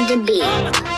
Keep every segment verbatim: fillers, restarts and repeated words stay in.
on the beat.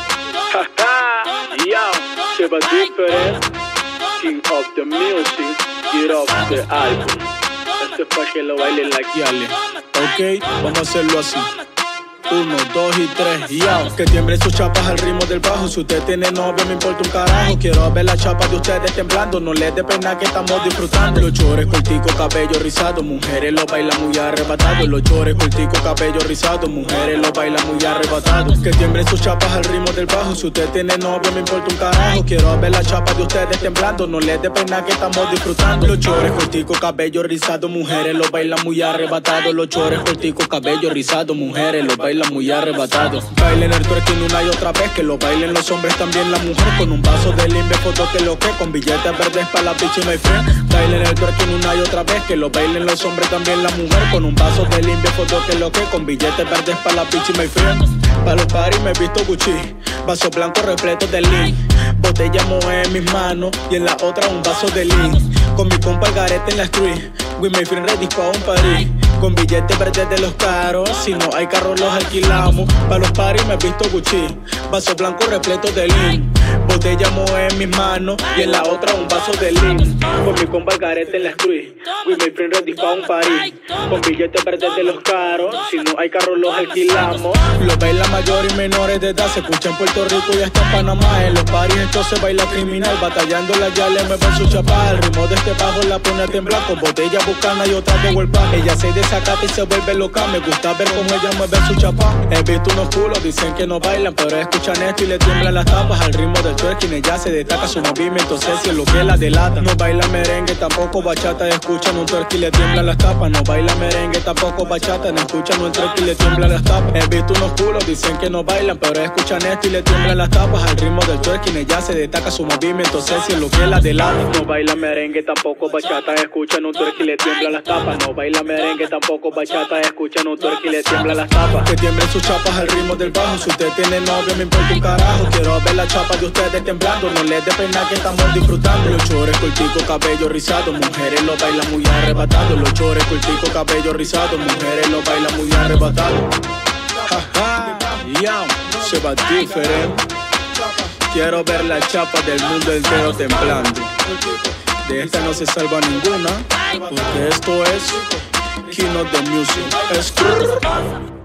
Yo, Seba Different, King of the Music, get off the album. Este es pa' que lo bailen la guiale. Ok, vamos a hacerlo así. Uno, dos y tres, yo. Que tiemblen sus chapas al ritmo del bajo. Si usted tiene novio, me importa un carajo. Quiero ver las chapas de ustedes temblando. No les dé pena que estamos disfrutando. Los chores, cortico, cabello rizado. Mujeres lo bailan muy arrebatado. Los chores, cortico, cabello rizado. Mujeres lo bailan muy arrebatado. Que tiemblen sus chapas al ritmo del bajo. Si usted tiene novio, me importa un carajo. Quiero ver las chapas de ustedes temblando. No les dé pena que estamos disfrutando. Los chores, cortico, cabello rizado. Mujeres lo bailan muy arrebatado. Los chores, cortico, cabello rizado. Mujeres lo bailan muy arrebatado. Bailen el twerking una y otra vez. Que lo bailen los hombres, también la mujer. Con un vaso de limbe, foto que lo que. Con billetes verdes para la bitch y my friend. Bailen el twerking una y otra vez. Que lo bailen los hombres, también la mujer. Con un vaso de limbe, foto que lo que. Con billetes verdes para la bitch y my friend. Pa' los parties me he visto Gucci. Vaso blanco repleto de lean. Botella moe en mis manos. Y en la otra un vaso de lean. Con mi compa el garete en la street. With my friend ready pa' un party. Con billetes verdes de los caros. Si no hay carros los alquilamos. Pa' los parties me he visto Gucci. Vaso blanco repleto de lean. Botella moe en mis manos. Y en la otra un vaso de lean. Con mi compa el garete en la street. With my friend ready pa' un party. Con billetes verdes de los caros. Si no hay carros los alquilamos. Los bailan mayores y menores de edad. Se escucha en Puerto Rico y hasta en Panamá. En los parties entonces baila criminal. Batallando la yale me va su chapa. El ritmo de este bajo la pone a temblar. Con botella buscana y otra de vuelta. Ella se desacata y se vuelve loca. Me gusta ver cómo ella mueve su chapa. He visto unos culos, dicen que no bailan, pero escuchan esto y le tiemblan las tapas. Al ritmo del twerking ella se destaca. Su movimiento sexy es lo que la delata. No baila merengue, tampoco bachata. Escuchan un twerking y le tiemblan las tapas. No baila merengue, tampoco bachata. No escuchan un twerking y le tiemblan las tapas. He visto unos culos, dicen que no bailan, pero escuchan esto y le tiemblan las tapas. Al ritmo del twerking ella se destaca. Su movimiento sexy es lo que la delata. No baila merengue, tampoco bachata. Escuchan un twerking y le tiemblan las tapas. No baila merengue, tampoco bachata. Escuchan un twerking y le tiemblan las tapas. Que tiemblen sus chapas al ritmo del bajo. Si usted tiene novio, me importa un carajo. Quiero ver las chapas de ustedes temblando. No les dé pena que estamos disfrutando. Los chores, cortico, cabello rizado. Mujeres lo bailan muy arrebatado. Los chores, cortico, cabello rizado. Mujeres lo bailan muy arrebatado. Jaja, yo, Seba Different. Quiero ver las chapas del mundo entero temblando. De esta no se salva ninguna, porque esto es King of the Music. Es